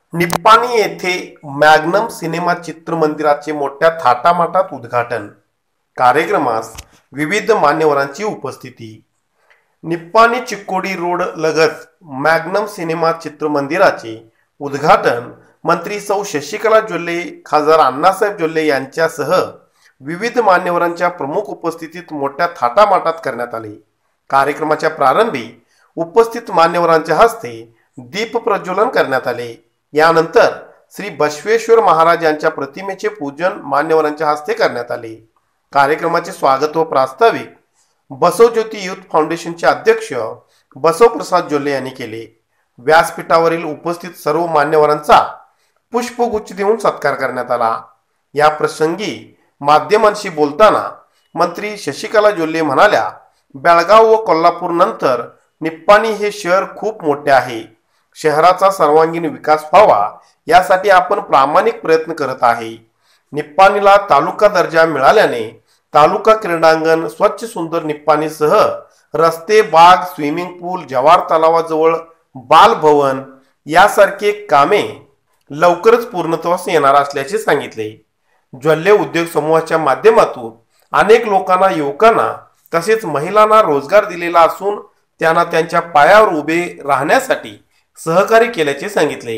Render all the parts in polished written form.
निप्पाणी येथे Magnum cinema चित्रमंदिराचे मोठ्या थाटामाटात उद्घाटन. कार्यक्रमास विविध मान्यवरांची उपस्थिती. निप्पाणी चिक्कोडी रोड लगत मॅग्नम सिनेमा चित्रमंदिराचे उद्घाटन मंत्री सौ शशिकला जोल्ले, खासदार अण्णासाहेब जोल्ले यांच्यासह विविध मान्यवरांच्या प्रमुख उपस्थितीत मोठ्या थाटामाटात करण्यात आले. कार्यक्रमाच्या प्रारंभी उपस्थित मान्यवरांच्या हस्ते दीप प्रज्वलन करण्यात आले. यानंतर श्री बसवेश्वर महाराज यांच्या प्रतिमेचे पूजन मान्यवरांच्या हस्ते करण्यात आले. कार्यक्रमाचे स्वागत व प्रास्ताविक बसवज्योती युथ फाउंडेशनचे अध्यक्ष बसवप्रसाद जोल्ले यांनी केले. व्यासपीठावरील उपस्थित सर्व मान्यवरांचा पुष्पगुच्छ देऊन सत्कार करण्यात आला. या प्रसंगी माध्यमांशी बोलताना मंत्री शशिकला जोल्ले म्हणाल्या, बेळगाव व कोल्हापूर नंतर निप्पाणी हे शहर खूप मोठे आहे. शहराचा सर्वांगीण विकास व्हावा यासाठी आपण प्रामाणिक प्रयत्न करत आहे. निप्पाणीला तालुका दर्जा मिळाल्याने तालुका क्रीडांगण, स्वच्छ सुंदर निप्पाणीसह रस्ते, बाग, स्विमिंग पूल, जवार तलावाजवळ बालभवन यासारखे कामे लवकरच पूर्णत्वास येणार असल्याचे सांगितले. जोल्ले उद्योग समूहाच्या माध्यमातून अनेक लोकांना, युवकांना तसेच महिलांना रोजगार दिलेला असून त्यांना त्यांच्या पायावर उभे राहण्यासाठी सहकार्य केल्याचे सांगितले.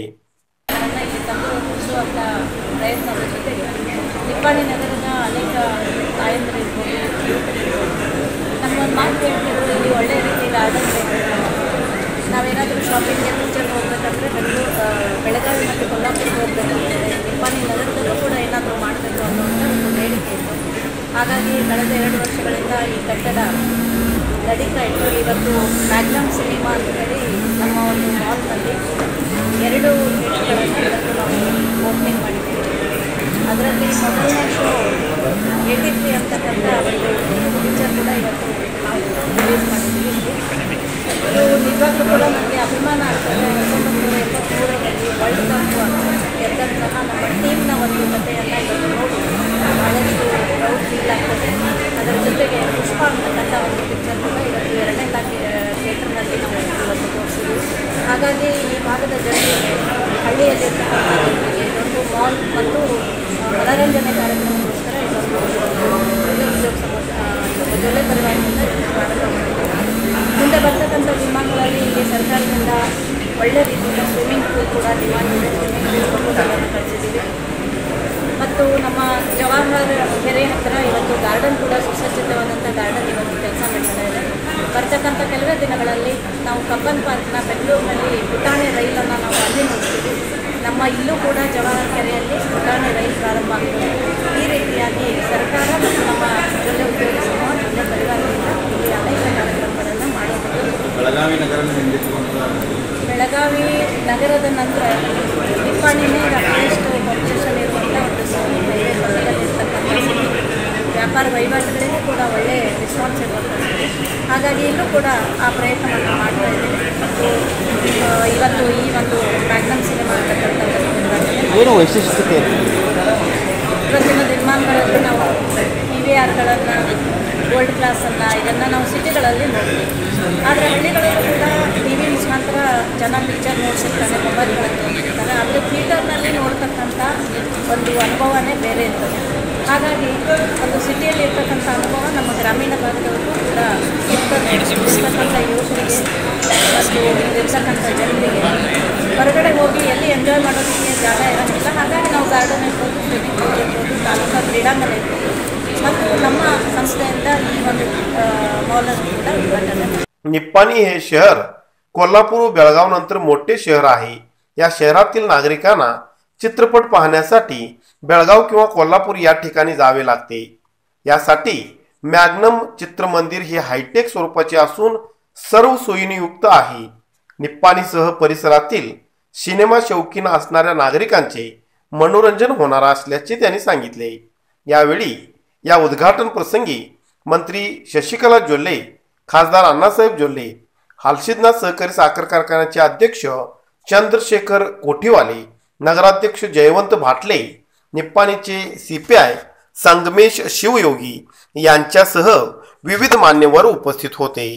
ನಿಪ್ಪಾಣಿ ನಗರದ ಅನೇಕ ತಾಯಂದಿರಿರ್ಬೋದು, ನಮ್ಮೊಂದು ಮಾತು ಹೇಳ್ತಿದ್ರು, ಇಲ್ಲಿ ಒಳ್ಳೆ ರೀತಿ ಗಾರ್ಡನ್ ಬೇಕು. ನಾವೇನಾದರೂ ಶಾಪಿಂಗ್ಗೆ ಪಿಕ್ಚರ್ಗೆ ಹೋಗ್ಬೇಕಂದ್ರೆ ಬೆಳಗಾವಿ ಮತ್ತು ಕೊಲ್ಲಾಪುರಕ್ಕೆ ಹೋಗ್ಬೇಕಂದ್ರೆ ನಿಪ್ಪಾಣಿ ನಗರದಲ್ಲೂ ಕೂಡ ಏನಾದರೂ ಮಾಡಬೇಕು ಅನ್ನೋಂಥ ಒಂದು ಬೇಡಿಕೆ ಇತ್ತು. ಹಾಗಾಗಿ ಕಳೆದ 2 ವರ್ಷಗಳಿಂದ ಈ ಕಟ್ಟಡ ನಡೀತಾ ಇತ್ತು. ಇವತ್ತು ಮ್ಯಾಗ್ನಮ್ ಸಿನಿಮಾ ಅಂತ ಹೇಳಿ ನಮ್ಮ ಒಂದು ಮಾಲ್ನಲ್ಲಿ 2 ಥಿಯೇಟರ್ಗಳನ್ನು ಇವತ್ತು ನಾವು ಓಪನಿಂಗ್ ಮಾಡಿದ್ದೀವಿ. ಅದರಲ್ಲಿ ಮೊದಲನೇ ಶೋ 83 ಅಂತಕ್ಕಂಥ ಒಂದು ಪಿಕ್ಚರ್ ಕೂಡ ಇವತ್ತು ನಾವು ರಿಲೀಸ್ ಮಾಡಿದ್ದೀವಿ. ಇದು ನಿಜವಾಗ್ಲೂ ಕೂಡ ನನಗೆ ಅಭಿಮಾನ ಆಗ್ತದೆ. 1973ರಲ್ಲಿ ವರ್ಲ್ಡ್ ಕಪ್ ಗೆದ್ದಂತಹ ನಮ್ಮ ಟೀಮ್ನ ಒಂದು ಕಥೆಯನ್ನು ಇವತ್ತು ನೋಡಿ ಭಾಳಷ್ಟು ಪ್ರೌಡ್ ಫೀಲ್ ಆಗ್ತದೆ. ಅದರ ಜೊತೆಗೆ ಪುಷ್ಪ ಅಂತಕ್ಕಂಥ ಒಂದು ಪಿಕ್ಚರ್ ಕೂಡ ಇವತ್ತು 2ನೇ ಥಿಯೇಟರ್ನಲ್ಲಿ ನಾವು ಇವತ್ತು ತೋರಿಸಿದ್ವಿ. ಹಾಗಾಗಿ ಈ ಭಾಗದ ಜನರಿಗೆ, ಹಳ್ಳಿಯಲ್ಲಿರ್ತಕ್ಕಂಥ ಜನರಿಗೆ ಇದೊಂದು ಮಾಲ್ ಮತ್ತು ಮನರಂಜನೆ ಕಾರ್ಯಕ್ರಮಕ್ಕೋಸ್ಕರ ಇದೊಂದು ಉದ್ಯೋಗ ಜೊಲ್ಲೆ ಪರಿವಾರದಿಂದ ಸ್ವಾಗತ ಮಾಡಿದ್ದೀವಿ. ಮುಂದೆ ಬರ್ತಕ್ಕಂಥ ದಿನಮಾನಗಳಲ್ಲಿ ಇಲ್ಲಿ ಸರ್ಕಾರದಿಂದ ಒಳ್ಳೆ ರೀತಿಯ ಸ್ವಿಮ್ಮಿಂಗ್ ಪೂಲ್ ಕೂಡ ಡಿಮಾಂಡ್ ಇದೆ. ಸ್ವಿಮ್ಮಿಂಗ್ ಪೂಲ್ ಪ್ರಪೋಸಲನ್ನು ಕಳಿಸಿದ್ದೀವಿ. ಮತ್ತು ನಮ್ಮ ಜವಾಹರ್ ಕೆರೆ ಹತ್ತಿರ ಇವತ್ತು ಗಾರ್ಡನ್ ಕೂಡ ಸುಸಜ್ಜಿತವಾದಂಥ ಗಾರ್ಡನ್ ಇವತ್ತು ಕೆಲಸ ನಡೀತಾ ಇದೆ. ಬರ್ತಕ್ಕಂಥ ಕೆಲವೇ ದಿನಗಳಲ್ಲಿ ನಾವು ಕಬ್ಬನ್ ಪಾರ್ಕ್ನ ಬೆಂಗಳೂರಿನಲ್ಲಿ ಪುಟಾಣಿ ರೈಲನ್ನು ನಾವು ಅಲ್ಲಿ ನೋಡ್ತೀವಿ. ನಮ್ಮ ಇಲ್ಲೂ ಕೂಡ ಜವಾಹರ್ ಕೆರೆಯಲ್ಲಿ ಪುಟಾಣಿ ರೈಲು ಪ್ರಾರಂಭ ಆಗ್ತದೆ. ಈ ರೀತಿಯಾಗಿ ಸರ್ಕಾರ ಮತ್ತು ನಮ್ಮ ಜೊಲ್ಲೆ ಉದ್ಯೋಗ ಸಮೂಹ, ಜೊಲ್ಲೆ ಪರಿವಾರದಿಂದ ಇಲ್ಲಿ ಅನೇಕ ಕಾರ್ಯಕ್ರಮಗಳನ್ನು ಮಾಡುವುದು. ಬೆಳಗಾವಿ ನಗರದ ನಂತರ ನಿಪ್ಪಾಣಿನೇ ಹೈಯೆಸ್ಟ್ ಪಾಪ್ಯುಲೇಷನ್ ಇರುವಂಥ ಒಂದು ಸಿಟಿ, ಬೇರೆ ಪಕ್ಕದಲ್ಲಿರ್ತಕ್ಕಂಥ ಸಿಟಿ. ವ್ಯಾಪಾರ ವಹಿವಾಟುಗಳಿಗೆ ಕೂಡ ಒಳ್ಳೆಯ ರೆಸ್ಪಾನ್ಸ್ ಇರುವಂಥ ಸಿಟಿ. ಹಾಗಾಗಿ ಇಲ್ಲೂ ಕೂಡ ಆ ಪ್ರಯತ್ನವನ್ನು ಮಾಡ್ತಾ ಇದ್ದೀವಿ. ಮತ್ತು ಇವತ್ತು ಈ ಒಂದು ಮ್ಯಾಗ್ನಮ್ ಸಿನಿಮಾ ಅಂತಕ್ಕಂಥ ಏನು ವೈಶಿಷ್ಟ್ಯತೆ ಇವತ್ತಿನ ದಿನಮಾನಗಳಲ್ಲಿ ನಾವು PVRಗಳನ್ನು, ಗೋಲ್ಡ್ ಕ್ಲಾಸನ್ನು ಇದನ್ನು ನಾವು ಸಿಟಿಗಳಲ್ಲಿ ನೋಡ್ತೀವಿ. ಆದರೆ ಹಳ್ಳಿಗಳಲ್ಲೂ ಕೂಡ TV ಮುಖಾಂತರ ಜನ ಪಿಕ್ಚರ್ ನೋಡ್ತಿರ್ತಾರೆ, ಮೊಬೈಲ್ಗಳಲ್ಲಿ ನೋಡ್ತಿರ್ತಾರೆ. ಆದರೆ ಥಿಯೇಟರ್ನಲ್ಲಿ ನೋಡ್ತಕ್ಕಂಥ ಒಂದು ಅನುಭವನೇ ಬೇರೆ ಇರ್ತದೆ. ಹಾಗಾಗಿ ಒಂದು ಸಿಟಿಯಲ್ಲಿ ಇರ್ತಕ್ಕಂಥ ಅನುಭವ ನಮ್ಮ ಗ್ರಾಮೀಣ ಭಾಗದವರೆಗೂ ಕೂಡ ಇರ್ತಕ್ಕಂಥ ಯುವಕರಿಗೆ ಮತ್ತು ಇಲ್ಲಿರ್ತಕ್ಕಂಥ ಜನರಿಗೆ ಹೊರಗಡೆ ಹೋಗಿ ಎಲ್ಲಿ ಎಂಜಾಯ್ ಮಾಡೋದಕ್ಕೆ ಜಾಗ ಇರೋದಿಲ್ಲ. ಹಾಗಾಗಿ ನಾವು ಗಾರ್ಡನ್ ಇರ್ಬೋದು, ಸ್ವಿಮ್ಮಿಂಗ್ ಪೂಲ್ ಇರ್ಬೋದು, ತಾಲೂಕಾ ಕ್ರೀಡಾಂಗಣ ಇರ್ಬೋದು ಮತ್ತು ನಮ್ಮ ಸಂಸ್ಥೆಯಿಂದ ಈ ಒಂದು ಮಾಲನ್ನು ಕೂಡ ಉದ್ಘಾಟನೆ. निप्पाणी हे शहर कोल्हापूर व बेळगाव नंतर मोठे शहर आहे. या शहरातील नागरिकांना चित्रपट पाहण्यासाठी बेळगाव किंवा कोल्हापूर या ठिकाणी जावे लागते. यासाठी मॅग्नम चित्रमंदिर हे हायटेक स्वरूपाचे असून सर्व सोयीने युक्त आहे. निप्पाणीसह परिसरातील सिनेमा शौकीन असणाऱ्या नागरिकांचे मनोरंजन होणार असल्याचे त्यांनी सांगितले. यावेळी या उद्घाटन प्रसंगी मंत्री शशिकला जोल्ले, खासदार अण्णासाहेब जोल्ले, हालशिदनाथ सहकारी साखर कारखान्याचे अध्यक्ष चंद्रशेखर कोठीवाले, नगराध्यक्ष जयवंत भाटले, निप्पाणीचे CPI संगमेश शिवयोगी यांच्यासह विविध मान्यवर उपस्थित होते.